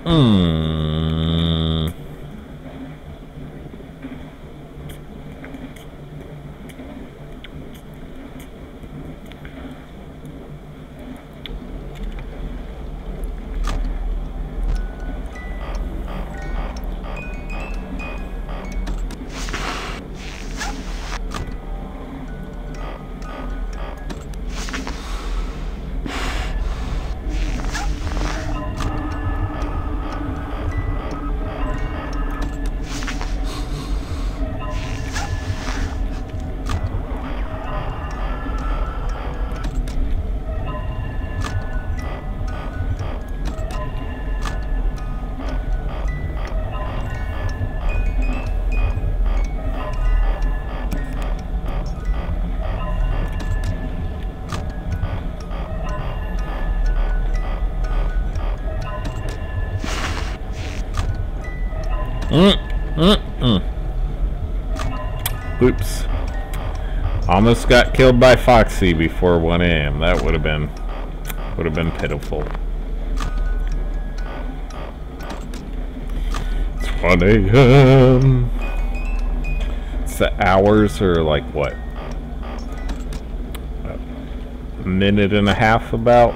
Hmm. Oops. Almost got killed by Foxy before 1 a.m. That would have been pitiful. It's 1 a.m. It's the hours are like what? A minute and a half about.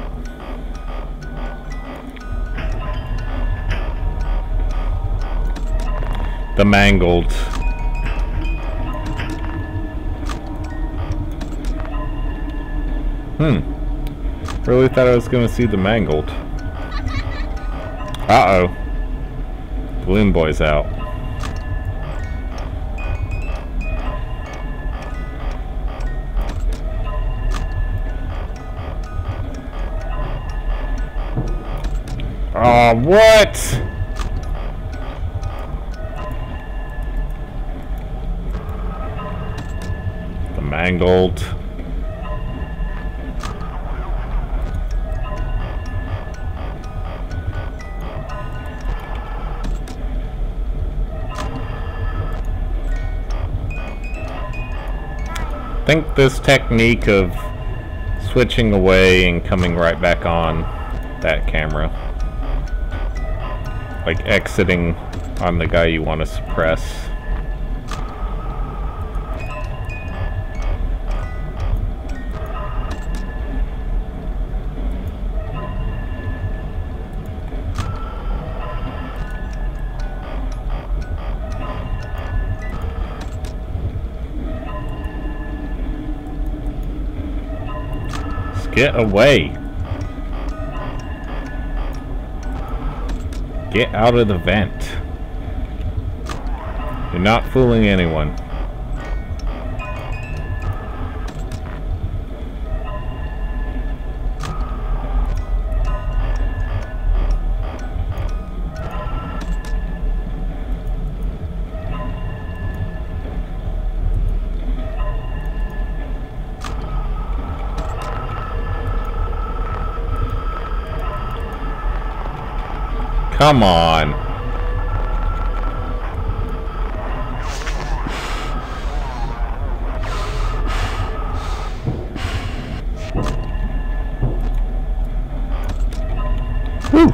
The mangled. Really thought I was gonna see the mangled. Uh-oh. Balloon Boy's out. Oh, what? The mangled. I think this technique of switching away and coming right back on that camera, like exiting on the guy you want to suppress. Get away. Get out of the vent. You're not fooling anyone. Come on. Whew.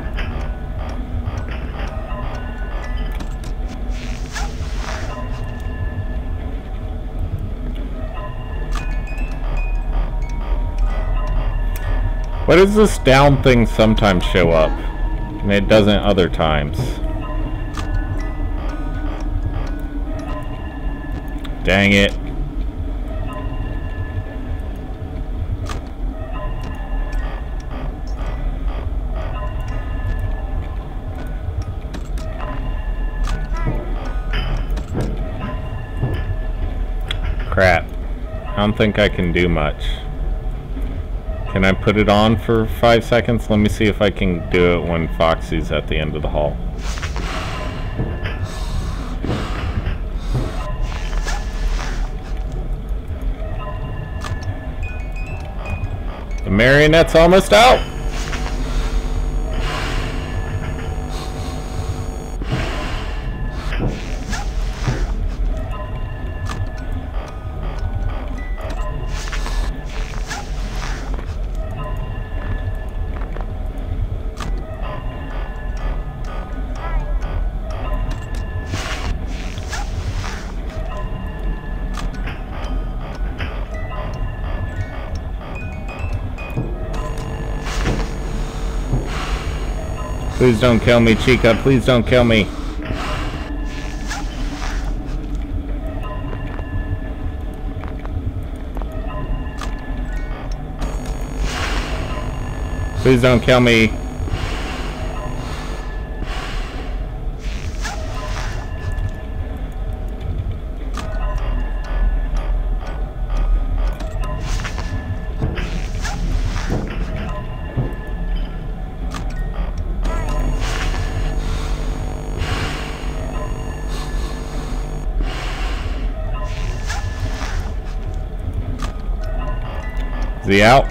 Why does this down thing sometimes show up? And it doesn't other times. Dang it. Crap. I don't think I can do much. Can I put it on for 5 seconds? Let me see if I can do it when Foxy's at the end of the hall. The marionette's almost out! Please don't kill me, Chica. Please don't kill me. Please don't kill me. Is he out?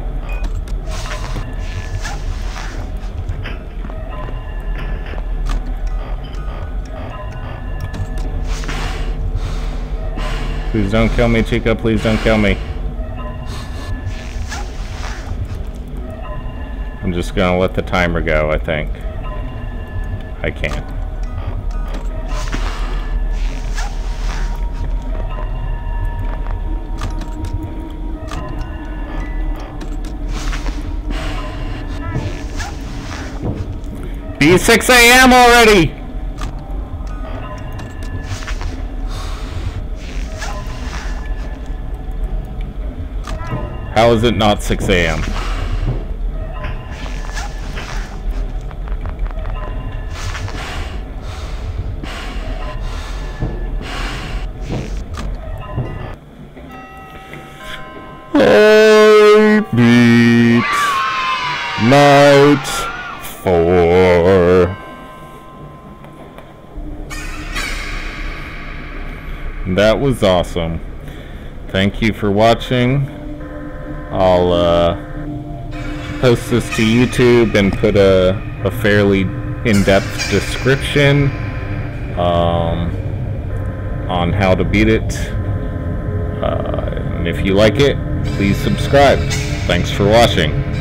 Please don't kill me, Chica. Please don't kill me. I'm just gonna let the timer go, I think. I can't. Be 6 a.m. already! How is it not 6 a.m.? I beat night 4. That was awesome. Thank you for watching. I'll post this to YouTube and put a fairly in-depth description on how to beat it. And if you like it, please subscribe. Thanks for watching.